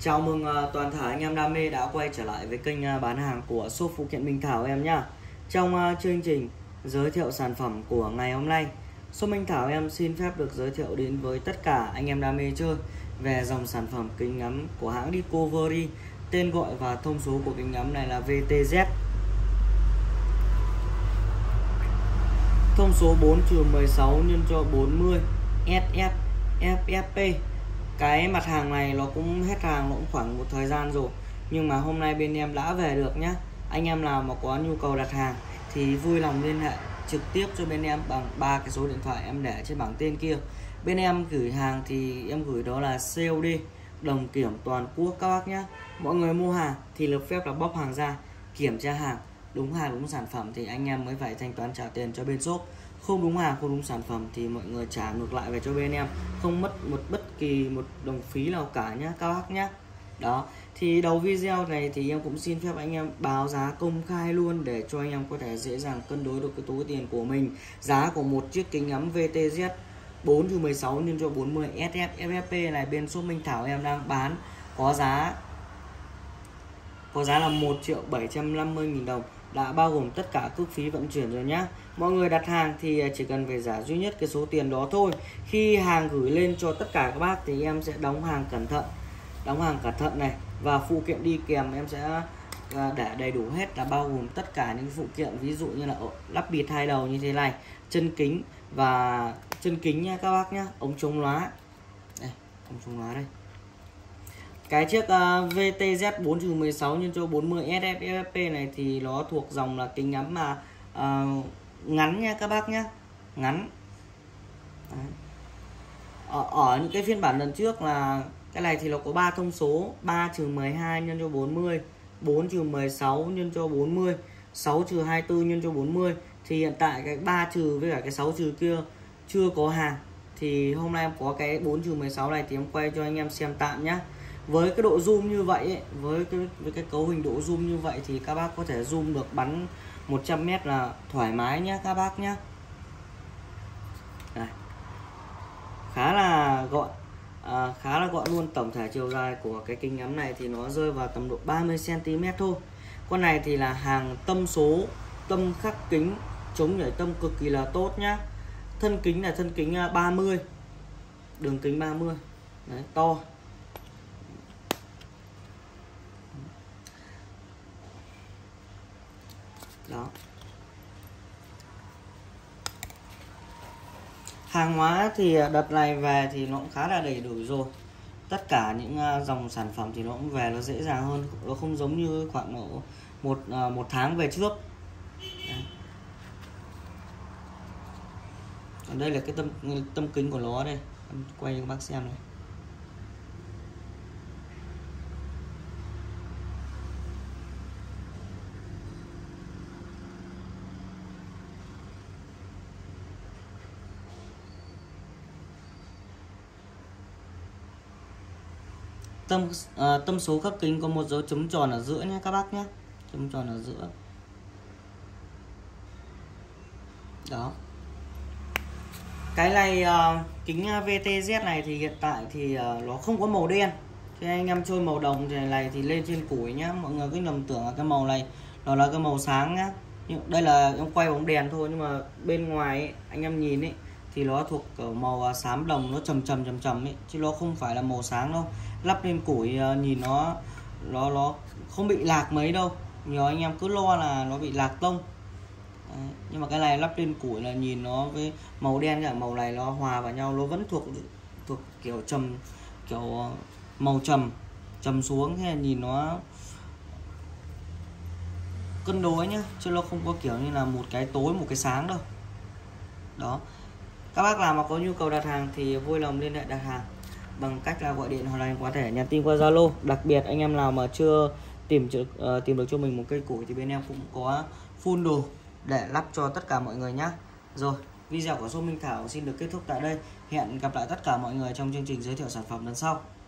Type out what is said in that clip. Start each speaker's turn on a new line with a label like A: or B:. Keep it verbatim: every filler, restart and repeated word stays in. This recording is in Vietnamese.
A: Chào mừng uh, toàn thể anh em đam mê đã quay trở lại với kênh uh, bán hàng của shop phụ kiện Minh Thảo em nhá. Trong uh, chương trình giới thiệu sản phẩm của ngày hôm nay, shop Minh Thảo em xin phép được giới thiệu đến với tất cả anh em đam mê chơi về dòng sản phẩm kính ngắm của hãng Discovery. Tên gọi và thông số của kính ngắm này là vê tê Z. Thông số bốn trừ mười sáu nhân cho bốn mươi ét ép ép ép pê. Cái mặt hàng này nó cũng hết hàng, nó cũng khoảng một thời gian rồi, nhưng mà hôm nay bên em đã về được nhá. Anh em nào mà có nhu cầu đặt hàng thì vui lòng liên hệ trực tiếp cho bên em bằng ba cái số điện thoại em để trên bảng tên kia. Bên em gửi hàng thì em gửi đó là xê ô đê, đồng kiểm toàn quốc các bác nhá. Mọi người mua hàng thì được phép là bóc hàng ra, kiểm tra hàng, đúng hàng đúng sản phẩm thì anh em mới phải thanh toán trả tiền cho bên shop. Không đúng hàng, không đúng sản phẩm thì mọi người trả ngược lại về cho bên em, không mất một bất kỳ một đồng phí nào cả nhá các bác nhá. Đó, thì đầu video này thì em cũng xin phép anh em báo giá công khai luôn để cho anh em có thể dễ dàng cân đối được cái túi tiền của mình. Giá của một chiếc kính ngắm vê tê Z bốn trừ mười sáu nhân cho bốn mươi ét ép ép ép pê này bên shop Minh Thảo em đang bán có giá có giá là một triệu bảy trăm năm mươi nghìn đồng, đã bao gồm tất cả cước phí vận chuyển rồi nhá. Mọi người đặt hàng thì chỉ cần phải trả duy nhất cái số tiền đó thôi. Khi hàng gửi lên cho tất cả các bác thì em sẽ đóng hàng cẩn thận, đóng hàng cẩn thận này, và phụ kiện đi kèm em sẽ để đầy đủ hết, là bao gồm tất cả những phụ kiện, ví dụ như là lắp bịt hai đầu như thế này, chân kính và chân kính nha các bác nhá, ống chống lóa đây, ống chống lóa đây. Cái chiếc uh, vê tê Z bốn trừ mười sáu nhân cho bốn mươi ét ép ép ép pê này thì nó thuộc dòng là kính ngắm mà uh, ngắn nha các bác nhá, ngắn. Ở, ở những cái phiên bản lần trước là cái này thì nó có ba thông số: ba trừ mười hai nhân cho bốn mươi, bốn trừ mười sáu nhân cho bốn mươi, sáu trừ hai mươi tư nhân cho bốn mươi. Thì hiện tại cái ba trừ với cả cái sáu trừ kia chưa có hàng, thì hôm nay em có cái bốn trừ mười sáu này thì em quay cho anh em xem tạm nhá. Với cái độ zoom như vậy ấy, với cái với cái cấu hình độ zoom như vậy thì các bác có thể zoom được bắn một trăm mét là thoải mái nhé các bác nhé. Đây. Khá là gọn, à, khá là gọn luôn. Tổng thể chiều dài của cái kính ngắm này thì nó rơi vào tầm độ ba mươi xăng ti mét thôi. Con này thì là hàng tâm số, tâm khắc kính, chống nhảy tâm cực kỳ là tốt nhá. Thân kính là thân kính ba mươi, đường kính ba mươi. Đấy, to. Đó. Hàng hóa thì đợt này về thì nó cũng khá là đầy đủ rồi. Tất cả những dòng sản phẩm thì nó cũng về nó dễ dàng hơn, nó không giống như khoảng độ một một tháng về trước. Đấy. Còn đây là cái tâm tâm kính của nó đây, em quay cho các bác xem này. Tâm à, tâm số khắc kính có một dấu chấm tròn ở giữa nhé các bác nhé, chấm tròn ở giữa. Đó. Cái này uh, kính vê tê Z này thì hiện tại thì uh, nó không có màu đen. Thế anh em chơi màu đồng thì này thì lên trên củi nhá. Mọi người cứ nhầm tưởng là cái màu này nó là cái màu sáng nhá. Nhưng đây là em quay bóng đèn thôi, nhưng mà bên ngoài ấy, anh em nhìn ấy thì nó thuộc kiểu màu xám đồng, nó trầm trầm trầm trầm ấy, chứ nó không phải là màu sáng đâu. Lắp lên củi uh, nhìn nó nó nó không bị lạc mấy đâu. Nhiều anh em cứ lo là nó bị lạc tông. Đấy. Nhưng mà cái này lắp lên củi là nhìn nó với màu đen cả màu này nó hòa vào nhau, nó vẫn thuộc thuộc kiểu trầm, kiểu màu trầm trầm xuống, thế là nhìn nó cân đối nhá, chứ nó không có kiểu như là một cái tối một cái sáng đâu. Đó. Các bác nào mà có nhu cầu đặt hàng thì vui lòng liên hệ đặt hàng bằng cách là gọi điện hoặc là có thể nhắn tin qua Zalo. Đặc biệt anh em nào mà chưa tìm được uh, tìm được cho mình một cây củi thì bên em cũng có full đồ để lắp cho tất cả mọi người nhé. Rồi, video của shop Minh Thảo xin được kết thúc tại đây. Hẹn gặp lại tất cả mọi người trong chương trình giới thiệu sản phẩm lần sau.